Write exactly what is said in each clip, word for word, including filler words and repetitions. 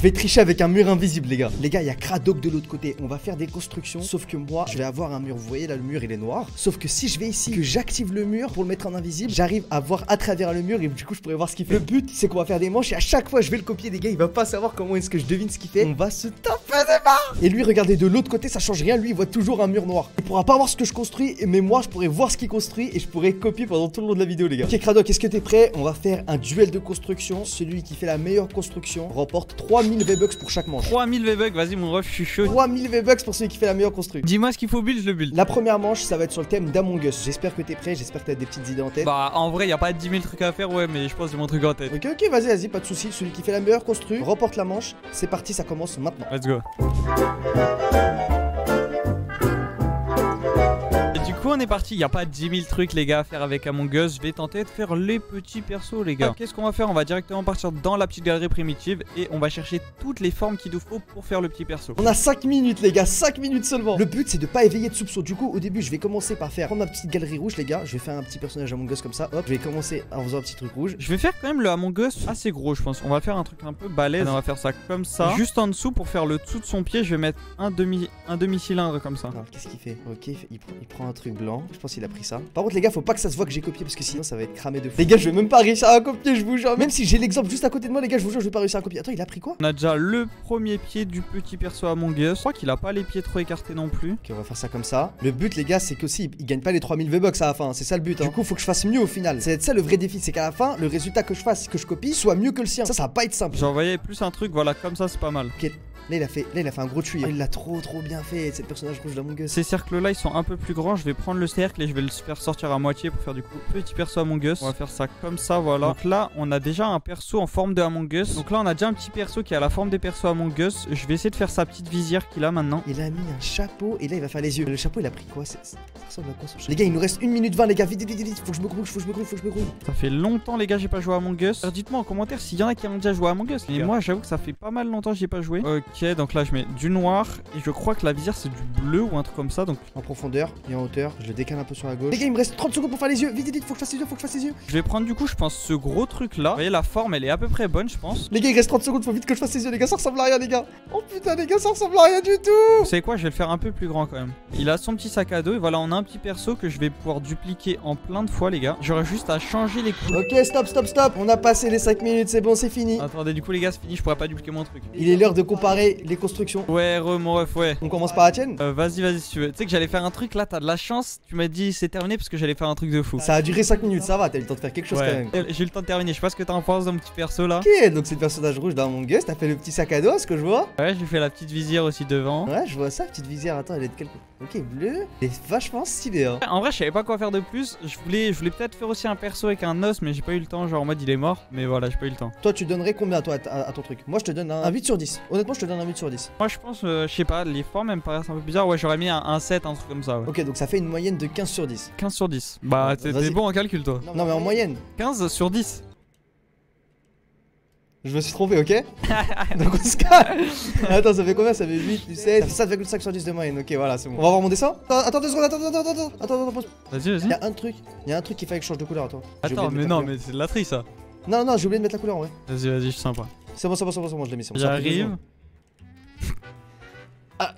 vais tricher avec un mur invisible, les gars. Les gars, il y a Cradoc de l'autre côté. On va faire des constructions. Sauf que moi, je vais avoir un mur. Vous voyez là, le mur, il est noir. Sauf que si je vais ici, que j'active le mur pour le mettre en invisible, j'arrive à voir à travers le mur et du coup, je pourrais voir ce qu'il fait. Le but, c'est qu'on va faire des manches et à chaque fois, je vais le copier, les gars. Il va pas savoir comment est-ce que je devine ce qu'il fait. On va se taper des barres. Et lui, regardez, de l'autre côté, ça change rien. Lui, il voit toujours un mur noir. Il pourra pas voir ce que je construis, mais moi, je pourrais voir ce qu'il construit et je pourrais copier pendant tout le long de la vidéo, les gars. Ok, Cradoc, est-ce que t'es prêt? On va faire un duel de construction. Celui qui fait la meilleure construction remporte trois mille V-Bucks pour chaque manche. trois mille V-Bucks, vas-y, mon ref, je suis chaud. trois mille V-Bucks pour celui qui fait la meilleure construction. Dis-moi ce qu'il faut build, je le build. La première manche, ça va être sur le thème d'Among Us. J'espère que t'es prêt, j'espère que t'as des petites idées en tête. Bah, en vrai, y a pas dix mille trucs à faire, ouais, mais je pense que j'ai mon truc en tête. Ok, ok, vas-y, vas-y, pas de soucis. Celui qui fait la meilleure constru remporte la manche. C'est parti, ça commence maintenant. Let's go. On est parti, il n'y a pas dix mille trucs les gars à faire avec Among Us. Je vais tenter de faire les petits persos les gars. Qu'est-ce qu'on va faire? On va directement partir dans la petite galerie primitive et on va chercher toutes les formes qu'il nous faut pour faire le petit perso. On a cinq minutes les gars, cinq minutes seulement. Le but c'est de pas éveiller de soupçons. Du coup au début je vais commencer par faire prendre ma petite galerie rouge les gars. Je vais faire un petit personnage Among Us comme ça. Hop, je vais commencer en faisant un petit truc rouge. Je vais faire quand même le Among Us assez gros je pense. On va faire un truc un peu balèze. On va faire ça comme ça. Juste en dessous pour faire le dessous de son pied je vais mettre un demi un demi cylindre comme ça. Qu'est-ce qu'il fait? Ok, il, il, il prend un truc blanc. Je pense qu'il a pris ça. Par contre les gars faut pas que ça se voit que j'ai copié parce que sinon ça va être cramé de fou. Les gars je vais même pas réussir à copier, je vous jure. Même si j'ai l'exemple juste à côté de moi les gars, je vous jure je vais pas réussir à copier. Attends, il a pris quoi? On a déjà le premier pied du petit perso Among Us. Je crois qu'il a pas les pieds trop écartés non plus. Ok, on va faire ça comme ça. Le but les gars c'est qu'aussi il gagne pas les trois mille V-Bucks à la fin, c'est ça le but hein. Du coup faut que je fasse mieux au final. C'est ça le vrai défi, c'est qu'à la fin le résultat que je fasse, que je copie soit mieux que le sien. Ça ça va pas être simple. J'ai envoyé plus un truc, voilà comme ça c'est pas mal. Ok. Là il a fait, là il a fait un gros tuyau. Oh, il l'a trop trop bien fait, c'est le personnage rouge d'Among Us. Ces cercles là ils sont un peu plus grands. Je vais prendre le cercle et je vais le faire sortir à moitié pour faire du coup petit perso Among Us. On va faire ça comme ça, voilà. Donc là on a déjà un perso en forme de Among Us. Donc là on a déjà un petit perso qui a la forme des persos Among Us. Je vais essayer de faire sa petite visière qu'il a maintenant. Il a mis un chapeau et là il va faire les yeux. Le chapeau il a pris quoi? Ça ressemble à quoi ce chapeau? Les gars il nous reste une minute vingt les gars, vite vite vite vite. Faut que je me grouille, faut que je me grouille, faut que je me grouille. Ça fait longtemps les gars j'ai pas joué à Among Us. Dites-moi en commentaire s'il y en a qui ont déjà joué à Among Us. Mais moi j'avoue que ça fait pas mal longtemps que j'ai pas joué. Ok, donc là je mets du noir et je crois que la visière c'est du bleu ou un truc comme ça. Donc en profondeur et en hauteur, je le décale un peu sur la gauche. Les gars il me reste trente secondes pour faire les yeux. Vite vite vite, faut que je fasse les yeux, faut que je fasse les yeux. Je vais prendre du coup je pense ce gros truc là. Vous voyez la forme elle est à peu près bonne je pense. Les gars il reste trente secondes, faut vite que je fasse les yeux les gars, ça ressemble à rien les gars. Oh putain les gars ça ressemble à rien du tout. Vous savez quoi, je vais le faire un peu plus grand quand même. Il a son petit sac à dos et voilà on a un petit perso que je vais pouvoir dupliquer en plein de fois les gars. J'aurais juste à changer les couleurs. Ok stop stop stop, on a passé les cinq minutes, c'est bon c'est fini. Attendez du coup les gars c'est fini, je pourrais pas dupliquer mon truc. Il est l'heure de comparer les constructions. Ouais re mon ref ouais. On commence par la tienne. euh, Vas-y vas-y si tu veux. Tu sais que j'allais faire un truc là, t'as de la chance. Tu m'as dit c'est terminé parce que j'allais faire un truc de fou. Ça a duré cinq minutes, ça va, t'as eu le temps de faire quelque chose ouais. quand même. J'ai eu le temps de terminer, je sais pas ce que t'en penses dans mon petit perso là. Ok, donc c'est le personnage rouge d'Among Us, t'as fait le petit sac à dos, ce que je vois. Ouais j'ai fait la petite visière aussi devant. Ouais je vois ça, petite visière, attends elle est de quel... Ok bleu, elle est vachement stylée hein. En vrai je savais pas quoi faire de plus. Je voulais, je voulais peut-être faire aussi un perso avec un os mais j'ai pas eu le temps, genre en mode il est mort. Mais voilà j'ai pas eu le temps. Toi tu donnerais combien toi à, à, à ton truc? Moi je te donne un, un huit sur dix. Honnêtement je te donne un huit sur dix. Moi je pense, euh, je sais pas, les formes elles me paraissent un peu bizarres. Ouais j'aurais mis un, un sept, un truc comme ça ouais. Ok donc ça fait une moyenne de quinze sur dix. quinze sur dix. Bah t'es bon en calcul toi. Non, non mais en moyenne. quinze sur dix. Je me suis trompé, ok. Donc on se calme. Attends, ça fait combien? Ça fait huit plus sept. Ça fait sept virgule cinq sur dix de moyenne, ok, voilà, c'est bon. On va voir mon dessin. Attends, attends deux secondes, attends, attends, attends, attends, attends, attends, vas-y, vas-y. Y'a un truc, y'a un truc qui fait que je change de couleur, attends. Attends, mais non, mais c'est de la triche ça. Non, non, j'ai oublié de mettre la couleur, ouais. Vas-y, vas-y, je suis sympa. C'est bon, c'est bon, c'est bon, c'est bon, je l'ai mis, c'est bon. J'arrive. Ah.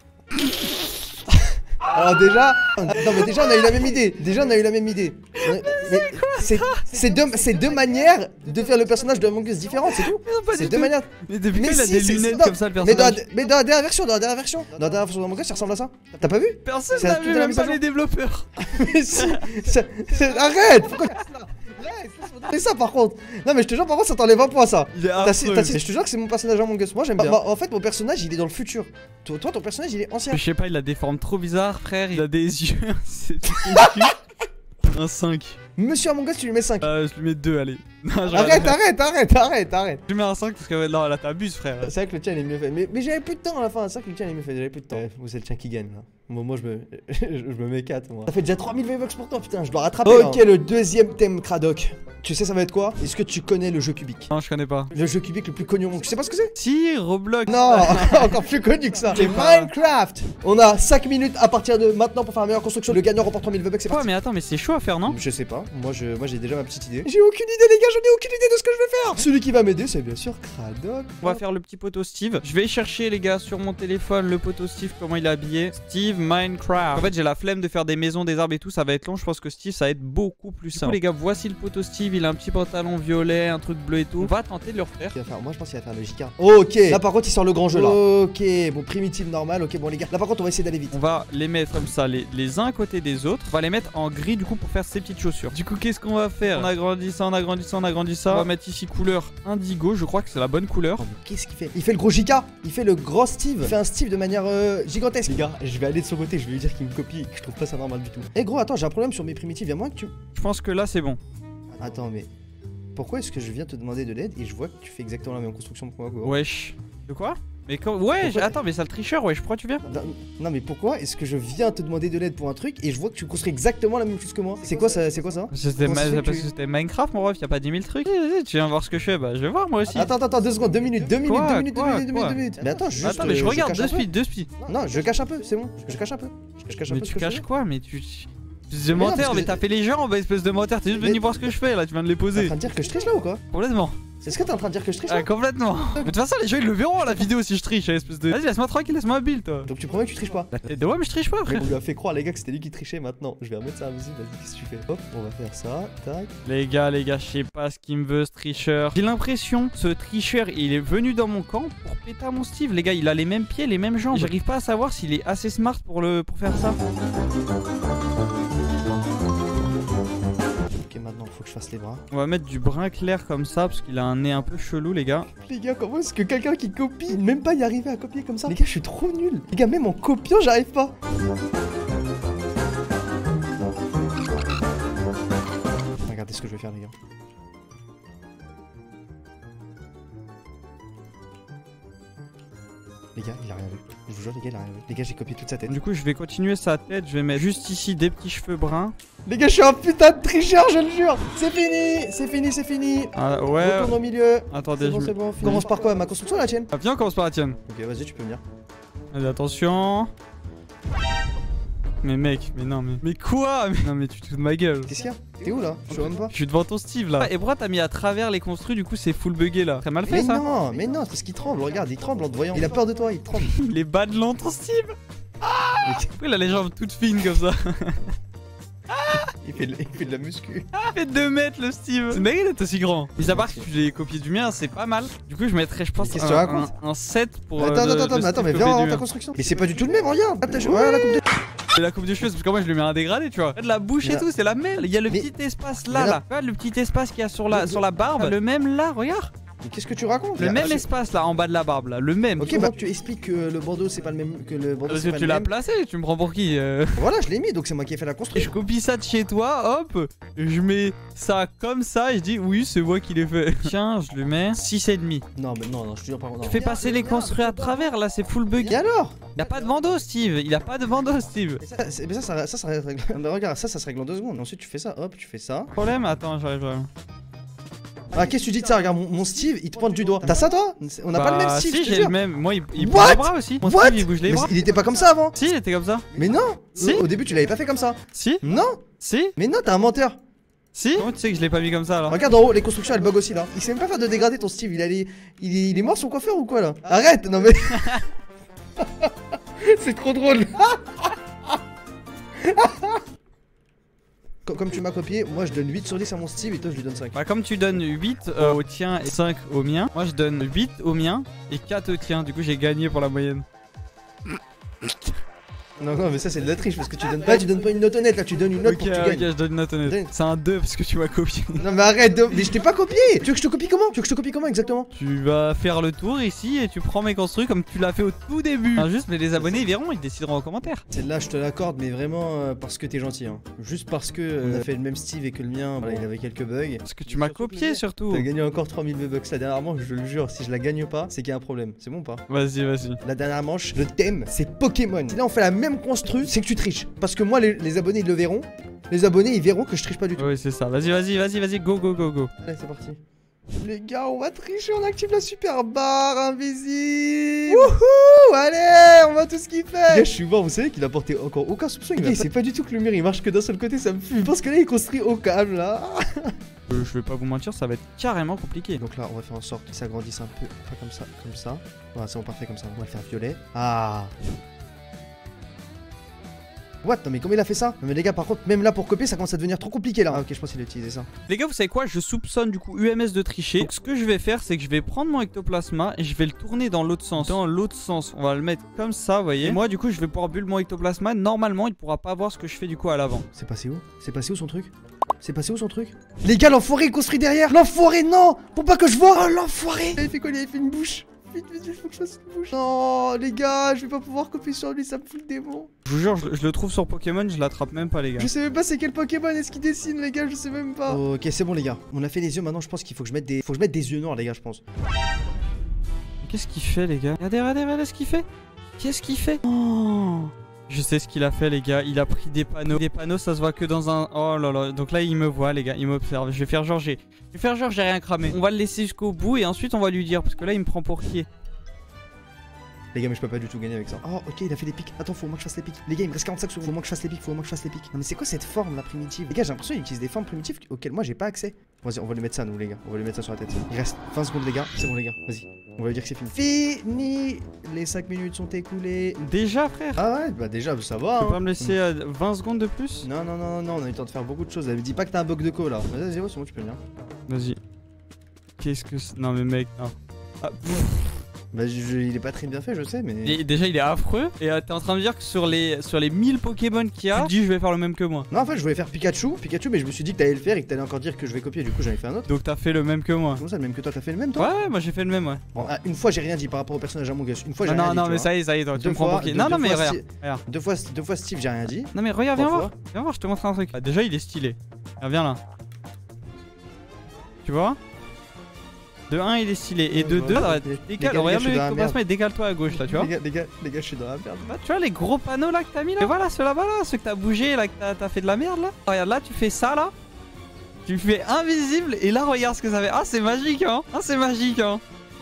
Alors déjà, non mais déjà on a eu la même idée. Déjà on a eu la même idée. C'est deux, deux manières de faire le personnage de Among Us différentes, c'est tout. C'est deux manières. Mais depuis quand il a des lunettes comme ça le personnage? Mais dans, mais dans la dernière version, dans la dernière version, dans la dernière version d'Among Us, ça ressemble à ça. T'as pas vu? Personne n'a vu, même pas les développeurs. Mais si, arrête. Pourquoi c'est ça par contre. Non mais je te jure par contre ça t'enlève un point ça. Il est affreux. Je te jure que c'est mon personnage Among Us. Moi j'aime bien. En fait mon personnage il est dans le futur. Toi, toi ton personnage il est ancien. Je sais pas, il a des formes trop bizarres frère. Il a des yeux. C'est un cinq. Monsieur Among Us tu lui mets cinq. Euh je lui mets deux allez. Non, arrête, arrête, arrête, arrête, arrête. Je lui mets un cinq parce que non là t'abuses frère. C'est vrai que le tien il est mieux fait. Mais, mais j'avais plus de temps à la fin. C'est vrai que le tien il est mieux fait. J'avais plus de temps. Ouais, vous c'est le tien qui gagne là. Moi, moi je me je me mets quatre moi. Ça fait déjà trois mille V-Bucks pour toi putain, je dois rattraper. Ok là. Le deuxième thème Cradoc. Tu sais ça va être quoi? Est-ce que tu connais le jeu cubique? Non je connais pas. Le jeu cubique le plus connu au monde. Tu sais pas ce que c'est? Si Roblox. Non, encore plus connu que ça. C'est Minecraft. On a cinq minutes à partir de maintenant pour faire la meilleure construction. Le gagnant remporte trois mille V-Bucks, c'est parti. Ouais mais attends mais c'est chaud à faire non? Je sais pas. Moi, je, moi j'ai déjà ma petite idée. J'ai aucune idée, les gars, j'en ai aucune idée de ce que je vais faire. Celui qui va m'aider, c'est bien sûr Cradoc. On va faire le petit poteau Steve. Je vais chercher, les gars, sur mon téléphone, le poteau Steve, comment il est habillé. Steve Minecraft. En fait, j'ai la flemme de faire des maisons, des arbres et tout. Ça va être long. Je pense que Steve, ça va être beaucoup plus simple. Du coup, les gars, voici le poteau Steve. Il a un petit pantalon violet, un truc bleu et tout. On va tenter de le refaire. Faire, moi, je pense qu'il va faire le J K. Ok. Là, par contre, il sort le grand jeu là. Ok. Bon, primitive normal. Ok, bon, les gars. Là, par contre, on va essayer d'aller vite. On va les mettre comme ça, les, les uns à côté des autres. On va les mettre en gris, du coup, pour faire ces petites chaussures. Du coup, qu'est-ce qu'on va faire? On agrandit ça, on agrandit ça, on agrandit ça. On va mettre ici couleur indigo. Je crois que c'est la bonne couleur. Oh, mais qu'est-ce qu'il fait? Il fait le gros J K. Il fait le gros Steve. Il fait un Steve de manière euh, gigantesque. Les gars, je vais aller de son côté. Je vais lui dire qu'il me copie et que je trouve pas ça normal du tout. Eh gros, attends, j'ai un problème sur mes primitives. Y'a moins que tu. Je pense que là, c'est bon. Attends, mais pourquoi est-ce que je viens te demander de l'aide et je vois que tu fais exactement la même construction que moi, quoi? Wesh. De quoi? Mais quand... Ouais, pourquoi... attends, mais sale tricheur, wesh, pourquoi tu viens? non, non, mais pourquoi est-ce que je viens te demander de l'aide pour un truc et je vois que tu construis exactement la même chose que moi? C'est quoi ça? C'est quoi ça? C'était ma... parce que c'était Minecraft, mon ref, y'a pas dix mille trucs. Tu viens voir ce que je fais, bah je vais voir moi aussi. Attends, attends, attends, deux secondes, deux minutes, deux minutes, Quoi, deux minutes, deux quoi, minutes, deux minutes, quoi deux minutes. Mais attends, juste. Attends, mais je euh, regarde, cache deux un peu. speed, deux speed. Non, je cache un peu, c'est bon. Je cache un peu. Je cache un Mais peu. tu ce que je caches fais. quoi? Mais tu. Espèce de Mais non, menteur, parce mais que- t'as fait les jambes, espèce de menteur, t'es juste Mais- venu voir ce que je fais là, tu viens de les T'es en poser. train de dire que je triche là ou quoi? Complètement. Est-ce que t'es en train de dire que je triche Ah, là? complètement. Mais de toute façon, les gens ils le verront à la vidéo si je triche, espèce de. Vas-y, laisse-moi tranquille, laisse-moi build toi. Donc tu promets que tu triches pas? La tête de ouais, mais je triche pas, Mais frère. on lui a fait croire les gars que c'était lui qui trichait maintenant. Je vais remettre ça invisible, vas-y, qu'est-ce que tu fais? Hop, on va faire ça, tac. Les gars, les gars, je sais pas ce qu'il me veut ce tricheur. J'ai l'impression, ce tricheur, il est venu dans mon camp pour péter à mon Steve. Les gars, il a les mêmes pieds, les mêmes jambes. J'arrive pas à savoir s'il est assez smart pour, le... pour faire ça. Ok, maintenant faut que je fasse les bras. On va mettre du brun clair comme ça parce qu'il a un nez un peu chelou, les gars. Les gars, comment est-ce que quelqu'un qui copie, même pas y arriver à copier comme ça? Les gars, je suis trop nul. Les gars, même en copiant, j'arrive pas. Regardez ce que je vais faire, les gars. Les gars, il a rien vu. Je vous jure, les gars, il a rien vu. Les gars, j'ai copié toute sa tête. Du coup, je vais continuer sa tête. Je vais mettre juste ici des petits cheveux bruns. Les gars, je suis un putain de tricheur, je le jure. C'est fini, c'est fini, c'est fini. Ah, ouais. Retourne au milieu. Attendez, C'est bon, je c'est me- bon. Commence par quoi? Ma construction, la tienne? Ah, viens, on commence par la tienne. Ok, vas-y, tu peux venir. Allez, attention. Mais mec, mais non, mais. Mais quoi? Mais- Non, mais tu te fous de ma gueule. Qu'est-ce qu'il y a? T'es où là? Je suis même pas. Je suis devant ton Steve là. Et pourquoi t'as mis à travers les construits? Du coup, c'est full bugué là. Très mal fait Mais ça. non, mais non, c'est parce qu'il tremble. Regarde, il tremble en te voyant. Il a peur de toi, il tremble. Il est bas de long ton Steve. Pourquoi il a les jambes toutes fines comme ça? Il fait, de, il fait de la muscu. Il fait deux mètres le Steve. C'est dingue d'être aussi grand. Mais à part que tu l'as copié du mien, c'est pas mal. Du coup, je mettrais, je pense, Mais qu'est-ce que tu un, racontes un, un sept pour. Attends, euh, attends, le- attends, le mais attends, mais Steve viens copié dans du ta mien. construction. Mais c'est pas du tout le même, regarde. Attends, je- voilà la coupe de. C'est la coupe de cheveux, parce que moi je lui mets un dégradé, tu vois. Regarde la bouche et Mais- tout, c'est la même. Il y a le Mais- petit espace Mais là, là- là. Regarde le petit espace qu'il y a sur la, Mais- sur la barbe. Le même là, regarde. Mais qu'est-ce que tu racontes Le là? même Ah, je- espace là, en bas de la barbe là. Le même. Ok, bah tu expliques que le bandeau c'est pas le même. Que le bandeau Parce c'est que pas tu le l'as même. placé, tu me prends pour qui euh Voilà, je l'ai mis, donc c'est moi qui ai fait la Et construction. je copie ça de chez toi, hop, je mets ça comme ça et je dis oui, c'est moi qui l'ai fait. Tiens, je lui mets six et demi. Non, mais non, non, je te jure par contre. Tu fais passer les construits à travers là, c'est full bug. Et alors? Il a pas de bandeau, Steve. Il a pas de bandeau, Steve. Mais ça, c'est- mais ça, ça, ça, ça, se règle. Mais regarde, ça, ça se règle en deux secondes. Ensuite, tu fais ça, hop, tu fais ça. Problème? Attends, j'arrive. j'arrive. Ah, qu'est-ce que tu dis de ça? Regarde, mon, mon Steve, il te pointe du doigt. T'as ça, toi? On n'a pas le même Bah, Steve, si, je te j'ai jure. le même. Moi, il, il What? bouge les bras aussi. Mon What? Steve, il bouge les Mais bras. il était pas comme ça avant. Si, il était comme ça. Mais non. Si. Au début, tu l'avais pas fait comme ça. Si, Non. si, Mais non, t'es un menteur. si. Comment tu sais que je l'ai pas mis comme ça alors? Regarde en haut, les constructions elles bug aussi là. Il sait même pas faire de dégradé ton Steve, il, a les- il, est... il est mort son coiffeur ou quoi là? Arrête, non mais. C'est trop drôle. Co- Comme tu m'as copié, moi je donne huit sur dix à mon Steve et toi je lui donne cinq. Bah, comme tu donnes huit euh, au tien et cinq au mien, moi je donne huit au mien et quatre au tien. Du coup, j'ai gagné pour la moyenne. Non, non, mais ça c'est de la triche parce que tu donnes pas, tu donnes pas une note honnête là, tu donnes une note Ok, pour que tu ok, gagnes. je donne une note honnête. Donne. C'est un deux parce que tu m'as copié. Non mais arrête, de... mais je t'ai pas copié. Tu veux que je te copie comment? Tu veux que je te copie comment exactement? Tu vas faire le tour ici et tu prends mes construits comme tu l'as fait au tout début. Enfin, juste, mais les abonnés ils verront, ils décideront en commentaire. Celle-là je te l'accorde, mais vraiment euh, parce que t'es gentil. Hein. Juste parce que euh, on a fait le même Steve et que le mien, voilà, il avait quelques bugs. Parce que tu m'as copié surtout. T'as gagné encore trois mille V-Bucks la dernière manche, je le jure, si je la gagne pas, c'est qu'il y a un problème. C'est bon ou pas? Vas-y, vas-y. La dernière manche, le thème, c'est Pokémon. Si là on fait la même construit, c'est que tu triches. Parce que moi, les, les abonnés, ils le verront. Les abonnés, ils verront que je triche pas du tout. Oui, c'est ça. Vas-y, vas-y, vas-y, vas-y, go, go, go, go. Allez, c'est parti. Les gars, on va tricher, on active la super barre invisible. Wouhou, allez, on va tout ce qu'il fait. Les gars, je suis mort, vous savez qu'il a porté encore aucun soupçon. Il sait pas du tout que le mur il marche que d'un seul côté, ça me fume. Je pense que là il construit au calme là. Euh, je vais pas vous mentir, ça va être carrément compliqué. Donc là, on va faire en sorte qu'il s'agrandisse un peu. Enfin, comme ça, comme ça. Voilà, c'est bon, parfait comme ça. On va le faire violet. Ah. What? Non mais comment il a fait ça? Non mais les gars, par contre, même là pour copier ça commence à devenir trop compliqué là. Ah ok, je pense qu'il a utilisé ça. Les gars, vous savez quoi? Je soupçonne du coup U M S de tricher. Donc ce que je vais faire, c'est que je vais prendre mon ectoplasma et je vais le tourner dans l'autre sens. Dans l'autre sens, on va le mettre comme ça, vous voyez. Et moi du coup, je vais pouvoir bulle mon ectoplasma. Normalement, il pourra pas voir ce que je fais du coup à l'avant. C'est passé où? C'est passé où son truc? C'est passé où son truc? Les gars, l'enfoiré il construit derrière. L'enfoiré, non! Pour pas que je vois. Oh l'enfoiré! Il fait quoi? Il a fait une bouche. Vite, vite, vite, faut que je fasse une bouche. Non, les gars, je vais pas pouvoir copier sur lui, ça me fout le démon. Je vous jure, je, je le trouve sur Pokémon, je l'attrape même pas, les gars. Je sais même pas c'est quel Pokémon est-ce qu'il dessine, les gars, je sais même pas. Oh, ok, c'est bon, les gars. On a fait les yeux, maintenant je pense qu'il faut que je mette des. Faut que je mette des yeux noirs, les gars, je pense. Qu'est-ce qu'il fait, les gars? Regardez, regardez, regardez ce qu'il fait. Qu'est-ce qu'il fait? Oh, je sais ce qu'il a fait, les gars. Il a pris des panneaux. Des panneaux, ça se voit que dans un. Oh là là. Donc là, il me voit, les gars. Il m'observe. Je vais faire genre, j'ai. Je vais faire genre, j'ai rien cramé. On va le laisser jusqu'au bout et ensuite, on va lui dire. Parce que là, il me prend pour qui? Les gars, mais je peux pas du tout gagner avec ça. Oh, ok, il a fait les pics. Attends, faut au moins que je fasse les pics. Les gars, il me reste quarante-cinq secondes. Faut au moins que je fasse les pics. Faut au moins que je fasse les pics. Non, mais c'est quoi cette forme là primitive? Les gars, j'ai l'impression qu'il utilise des formes primitives auxquelles moi j'ai pas accès. Vas-y, on va lui mettre ça, nous, les gars. On va lui mettre ça sur la tête. Il reste vingt secondes, les gars. C'est bon, les gars. Vas-y. On va lui dire que c'est fini. Fini. Les cinq minutes sont écoulées. Déjà, frère? Ah ouais, bah déjà, ça va. Tu peux hein. pas me laisser euh, vingt secondes de plus? Non, non, non, non, on a eu le temps de faire beaucoup de choses. Elle me dit pas que t'as un bug de co là. Vas-y, c'est bon, tu peux venir. Vas-y. Qu'est-ce que c'est? Non, mais mec, non. Ah, Bah, je, je, il est pas très bien fait, je sais, mais. Et déjà, il est affreux. Et euh, t'es en train de me dire que sur les, sur les mille Pokémon qu'il y a, tu te dis, je vais faire le même que moi. Non, en fait, je voulais faire Pikachu, Pikachu, mais je me suis dit que t'allais le faire et que t'allais encore dire que je vais copier. Du coup, j'en ai fait un autre. Donc, t'as fait le même que moi. Comment ça, le même que toi? T'as fait le même, toi? Ouais, ouais, moi j'ai fait le même, ouais. Bon, ah, une fois, j'ai rien dit par rapport au personnage Among Us. Une fois, j'ai Non, rien non, dit. non, tu mais vois. ça y est, ça y est, toi, tu Deux me prends fois- pour qui? deux- Non, non, deux mais fois, regarde. si- Regarde. Deux fois, deux fois Steve, j'ai rien dit. Non, mais regarde, viens Trois voir. fois. Viens voir, je te montre un truc. Ah, déjà, il est stylé. Ah, viens là. Tu vois? De un, il est stylé. Et de deux, Les décale. gars, Regarde je suis le dans la ectoplasma et décale-toi à gauche là, tu vois? Les gars, les gars, les gars, je suis dans la merde. Là, tu vois les gros panneaux là que t'as mis là? Et voilà, ceux là-bas là, ceux que t'as bougé là, que t'as t'as fait de la merde là. Regarde là, tu fais ça là. Tu fais invisible et là, regarde ce que ça fait. Ah, c'est magique hein. Ah, c'est magique hein.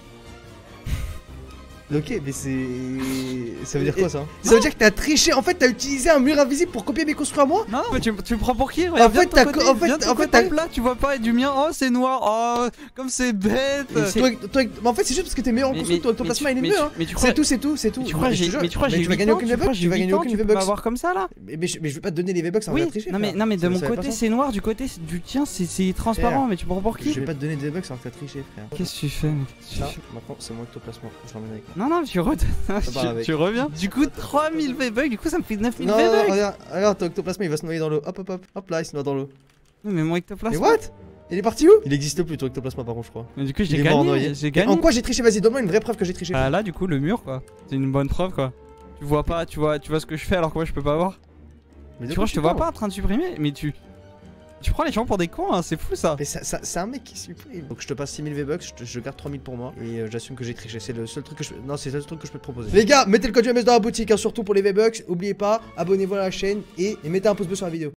Ok, mais c'est. Ça veut dire quoi ça? Ça veut dire que t'as triché. En fait, t'as utilisé un mur invisible pour copier mes construits à moi? Non, mais tu, tu me prends pour qui? Regarde, En fait, viens de ton t'as côté, co- en fait- viens de ton en fait, côté. t'as- Là, tu vois pas du mien. Oh, c'est noir. Oh, comme c'est bête. Et toi, toi, mais en fait, c'est juste parce que t'es meilleur en Mais- construit, mais- ton ectoplasma mais il est tu- mieux. mais Hein. tu- mais tu crois- C'est tout, c'est tout, c'est tout. Mais tu crois Mais j'ai je te jure, mais tu crois mais j'ai tu vas huit gagner ans, aucune tu crois V-Bucks, j'ai tu vas huit gagner ans, aucune tu peux V-Bucks. m'avoir comme ça là? Mais, mais, je, mais je vais pas te donner les V-Bucks, ça Oui, va tricher. non mais, frère. non mais de Ça- mon ça va pas côté ça. c'est noir, du côté du tien c'est c'est transparent, Frère. mais tu prends pour Je qui? vais pas te donner des V-Bucks alors que t'as triché, frère. Qu'est-ce que tu fais mec? Qu'est-ce que tu Ça, fais maintenant, c'est mon ectoplasma. Je l'emmène avec moi. Non non, tu, re... part tu, avec. tu reviens. Du coup trois mille V-Bucks, du coup ça me fait neuf mille Non, non, V-Bucks. regarde, regarde, ton ectoplasma il va se noyer dans l'eau. Hop, hop, hop. Hop là, il se noie dans l'eau. Non mais mon Mais ectoplasme. what? Il est parti où? Il existe plus ton ectoplasma par contre, je crois. Mais du coup Il j'ai est mort gagné, noyé. j'ai gagné. En quoi j'ai triché? Vas-y, donne-moi une vraie preuve que j'ai triché. Ah là du coup le mur quoi. C'est une bonne preuve quoi. Tu vois pas, tu vois, tu vois ce que je fais alors que moi je peux pas voir. Mais de Tu quoi vois je te vois parles? pas en train de supprimer, mais tu tu prends les gens pour des cons hein, c'est fou ça. Mais ça, ça- c'est un mec qui supprime. Donc je te passe six mille V-Bucks, je, te- je garde trois mille pour moi et euh, j'assume que j'ai triché. C'est le seul truc que je Non, c'est le seul truc que je peux te proposer. Les gars, mettez le code U M S dans la boutique, hein, surtout pour les V-Bucks. Oubliez pas, abonnez-vous à la chaîne et, et mettez un pouce bleu sur la vidéo.